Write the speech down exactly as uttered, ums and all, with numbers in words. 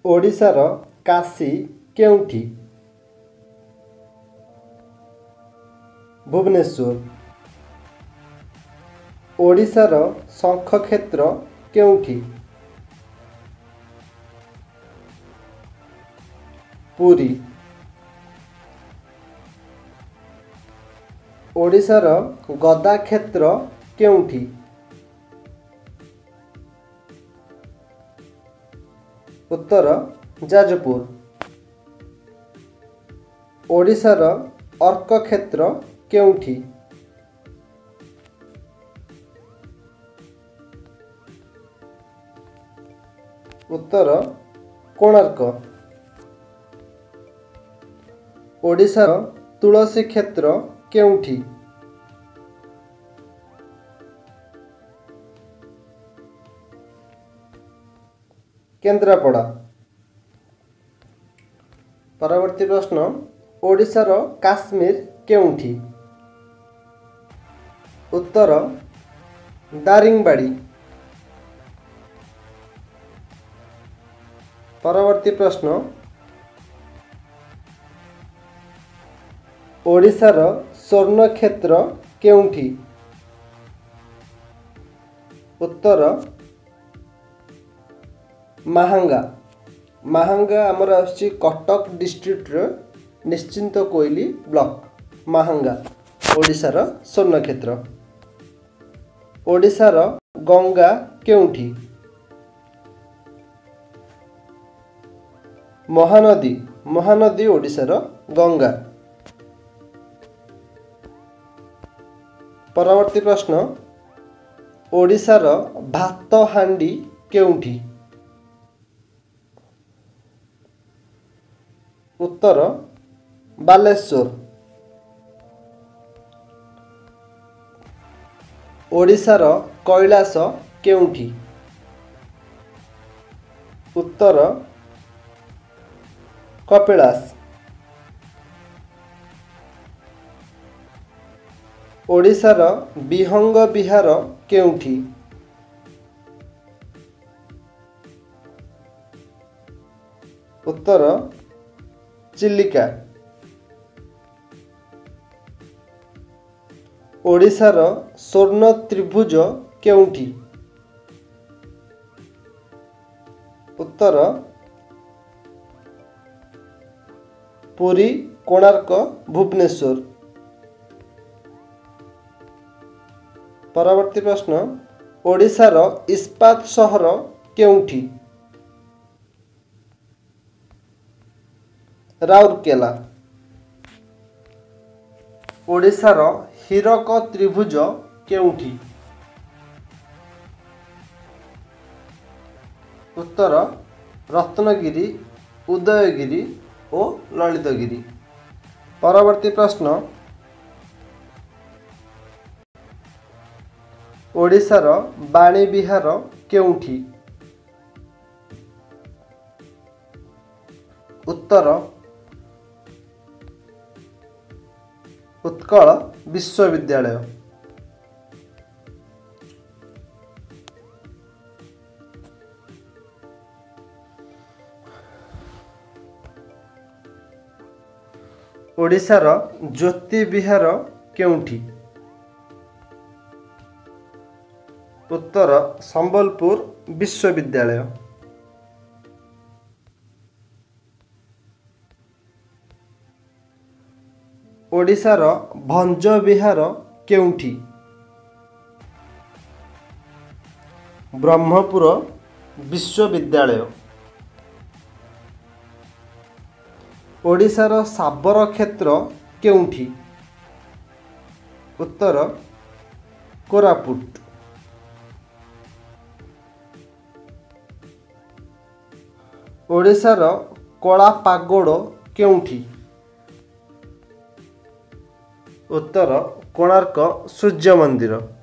ओडिशार काशी केउठी? भुवनेश्वर। ओडिशार शंखक्षेत्र केउठी? पुरी। ओडिशार गदा क्षेत्र केउठी? उत्तर जाजपुर। ओडिशार अर्क क्षेत्र केउठी? उत्तर कोणार्क। ओडिशार तुलसी क्षेत्र केउठी? केन्द्रापड़ा। परवर्ती प्रश्न, ओडिशार काश्मीर केउठी? उत्तर दारिंगबाड़ी। परवर्ती प्रश्न, ओडिशार स्वर्ण क्षेत्र केउठी? उत्तर माहांगा। माहांगा आमर आसुची कटक डिस्ट्रिक्ट निश्चिंत कोइली ब्लॉक माहांगा ओडिशार स्वर्ण क्षेत्र। ओडिशार गंगा केउठी? महानदी। महानदी ओडिशार गंगा। परवर्ती प्रश्न, ओडिशार भात हांडी केउठी? उत्तर बालेश्वर। ओडिशार कैलास केउठी? उत्तर कपिलास। ओडिशार विहंग विहार केउठी? उत्तर चिलिका। ओडिशार स्वर्ण त्रिभुज केउठी? उत्तर पुरी, कोणार्क, भुवनेश्वर। परवर्ती प्रश्न, ओडिशार इस्पात सहर केउठी? राउरकेला। ओडिशार हीरक त्रिभुज केउठी? उत्तर रत्नगिरी, उदयगिरी और ललितगिरी। परवर्ती प्रश्न, ओडिशार बाणी विहार केउठी? उत्तर उत्कल विश्वविद्यालय। ओडिशार ज्योति विहार केउठी? उत्तर संबलपुर विश्वविद्यालय। ओडिशार भंज विहार केउठी? ब्रह्मपुर विश्वविद्यालय। ओडिशार साबर क्षेत्र केउठी? उत्तर कोरापुट। ओडिशार कला पागोड़ केउठी? उत्तर कोणार्क सूर्य मंदिर।